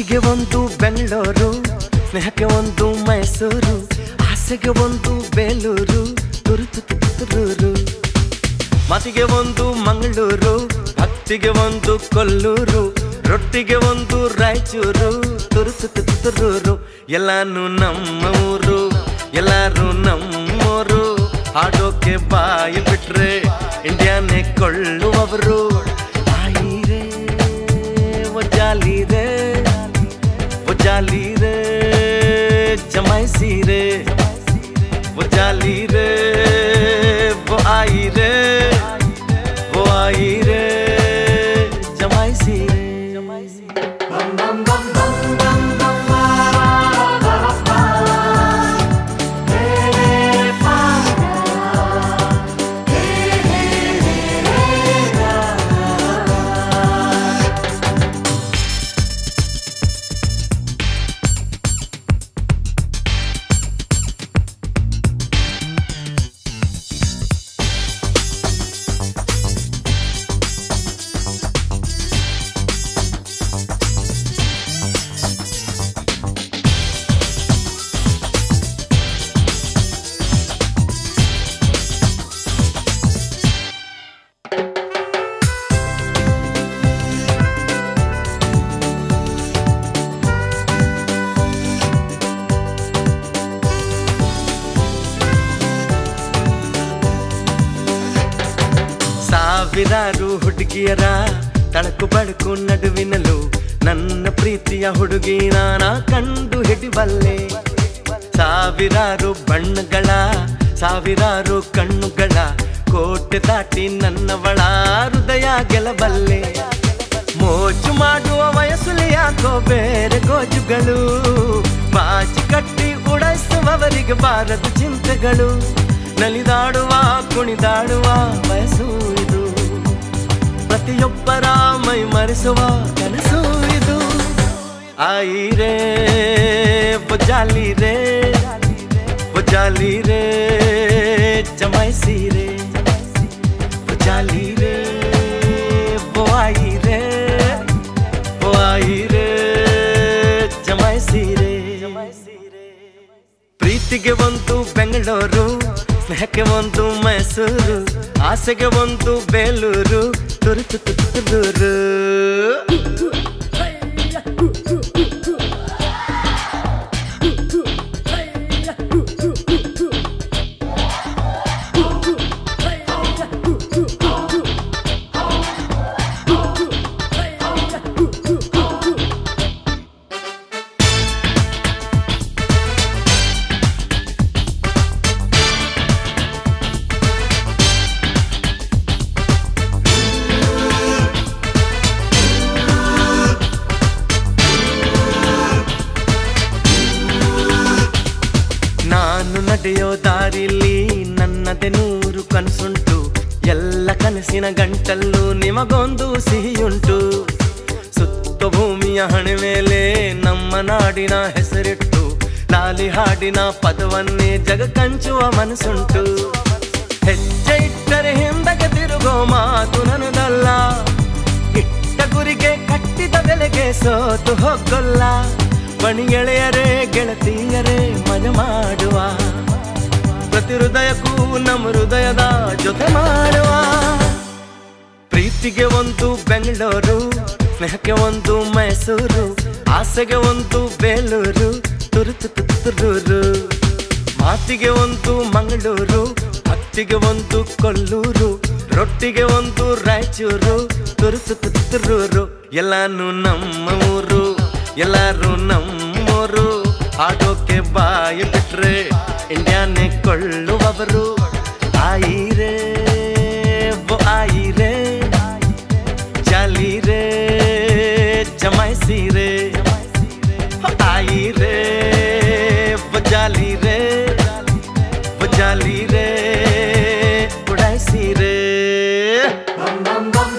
ಮಾತಿಗೆ ಒಂದು ಬೆಂಗಳೂರು, ಸ್ನೇಹಕ್ಕೆ ಒಂದು ಮೈಸೂರು, ಆಸೆಗೆ ಒಂದು ಬೇಲೂರು, ತುರುತು ತುತ್ತೂರು. ಮಾತಿಗೆ ಒಂದು ಮಂಗಳೂರು, ಭಕ್ತಿಗೆ ಒಂದು ಕೊಲ್ಲೂರು, ರೊಟ್ಟಿಗೆ ಒಂದು ರಾಯಚೂರು, ತುರುತು ತುತ್ತೂರು. ಎಲ್ಲಾನು ನಮ್ಮ ಊರು, ಎಲ್ಲಾರು ನಮ್ಮೋರು, ಹಾಡೋಕೆ ಬಾಯಿ ಬಿಟ್ರೆ ಇಂಡಿಯಾನೇ ಕೊಳ್ಳುವವರು. ಆಯಿರೇ ಒಜ್ಜಾಲಿ ರೇ, ಒಜ್ಜಾಲಿ ರೇ ಜಮಾಯಿಸಿ ರೇ, ಒಜ್ಜಾಲಿ ರೇ वो आई रे, वो आई रे जमाइसी रे. बम बम बम बम बम बम ಸಾವಿರಾರು ಹುಡುಗಿಯರ ತಳಕು ಬಳುಕು ನಡುವಿನಲು ನನ್ನ ಪ್ರೀತಿಯ ಹುಡುಗಿನ ನಾ ಕಂಡು ಹಿಡಿಬಲ್ಲೆ. ಸಾವಿರಾರು ಬಣ್ಣಗಳ ಸಾವಿರಾರು ಕಣ್ಣುಗಳ ಕೋಟೆ ದಾಟಿ ನನ್ನವಳ ಹೃದಯ ಗೆಲ್ಲಬಲ್ಲೆ. ಮೋಜು ಮಾಡುವ ವಯಸ್ಸಲ್ಲಿ ಯಾಕೋ ಬೇರೆ ಗೋಜುಗಳು, ಬಾಚಿ ಕಟ್ಟಿ ಉಡಾಯಿಸುವವರಿಗೆ ಬಾರದ ಚಿಂತೆಗಳು. ನಲಿದಾಡುವ ಕುಣಿದಾಡುವ ವಯಸ್ಸು ಇದು, ಪ್ರತಿಯೊಬ್ಬರ ಮೈ ಮರೆಸುವ ಕನಸು ಇದು. ಆಯಿ ರೇ ಬೊಜಾಲಿ ರೇ, ಬೊಜಾಲಿ ರೇ ಜಮಾಯಿಸಿ ರೇ, ಬೊಜಾಲಿ ರೇ वो आई रे, वो आई रे ಜಮಾಯಿಸಿ ರೇ. ಪ್ರೀತಿಗೆ ಒಂದು ಬೆಂಗಳೂರು, ಸ್ನೇಹಕ್ಕೆ ಒಂದು ಮೈಸೂರು, ಆಸೆಗೆ ಒಂದು ಬೇಲೂರು, ತುರುತು ತುತ್ತೂರು. ನಡೆಯೋ ದಾರಿಲಿ ನನ್ನದೇ ನೂರು ಕನಸುಂಟು, ಎಲ್ಲ ಕನಸಿನ ಗಂಟಲ್ಲೂ ನಿಮಗೊಂದು ಸಿಹಿಯುಂಟು. ಸುತ್ತ ಭೂಮಿಯ ಹಣೆ ಮೇಲೆ ನಮ್ಮ ನಾಡಿನ ಹೆಸರಿಟ್ಟು, ಲಾಲಿ ಹಾಡಿನ ಪದವನ್ನೇ ಜಗ ಕಂಚುವ ಮನಸ್ಸುಂಟು. ಹೆಜ್ಜೆ ಇಟ್ಟರೆ ಹಿಂದಕ್ಕೆ ತಿರುಗೋ ಮಾತು ನನ್ನದಲ್ಲ, ಇಟ್ಟ ಗುರಿಗೆ ಕಟ್ಟಿದ ಬೆಲೆಗೆ ಸೋತು ಹೋಗಲ್ಲ. ಬಣಿ ಗೆಳೆಯರೇ ಗೆಳತಿಯರೇ ಮಜಾ ಮಾಡುವ, ಪ್ರತಿ ಹೃದಯಕ್ಕೂ ನಮ್ಮ ಹೃದಯದ ಜೊತೆ ಮಾಡುವ. ಪ್ರೀತಿಗೆ ಒಂದು ಬೆಂಗಳೂರು, ಸ್ನೇಹಕ್ಕೆ ಒಂದು ಮೈಸೂರು, ಆಸೆಗೆ ಒಂದು ಬೇಲೂರು, ತುರುತು ತುತ್ತೂರು. ಮಾತಿಗೆ ಒಂದು ಮಂಗಳೂರು, ಭಕ್ತಿಗೆ ಒಂದು ಕೊಲ್ಲೂರು, ರೊಟ್ಟಿಗೆ ಒಂದು ರಾಯಚೂರು, ತುರುತು ತುತ್ತೂರು. ಎಲ್ಲಾನು ನಮ್ಮ ಊರು, ಎಲ್ಲಾರು ನಮ್ಮೋರು, ಹಾಡೋಕೆ ಬಾಯಿ ಬಿಟ್ರೆ ಇಂಡಿಯಾನೇ ಕೊಳ್ಳುವವರು. ಆಯಿ ರೇ वो आई रे, जाली रे जमाइसी रे, आई रे वो जाली रे, वो जाली रे उड़ाइसी रे. बम बम बम